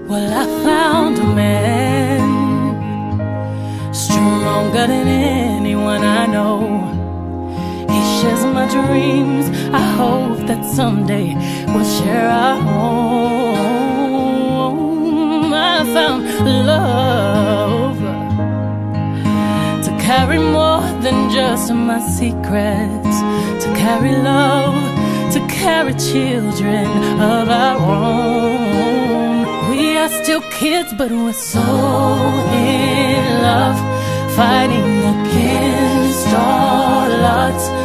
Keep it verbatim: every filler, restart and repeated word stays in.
Well, I found a man stronger than anyone I know. He shares my dreams. I hope that someday we'll share our home. I found love to carry more than just my secrets, to carry love, to carry children of our own. We are still kids, but we're so in love, fighting against all odds.